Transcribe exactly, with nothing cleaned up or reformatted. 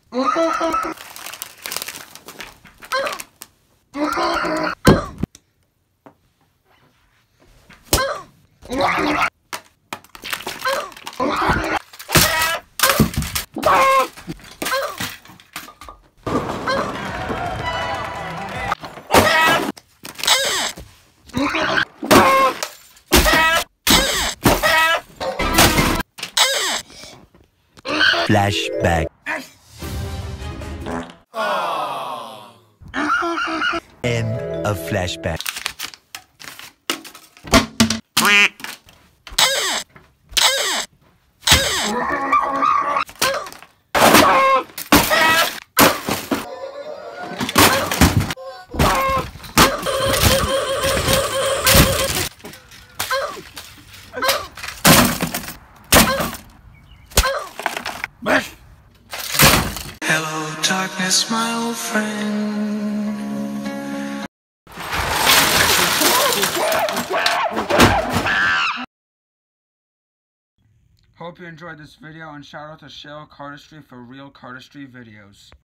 Flashback. End of flashback. Hello, darkness, my old friend. Hope you enjoyed this video, and shout out to Shell Cardistry for real cardistry videos.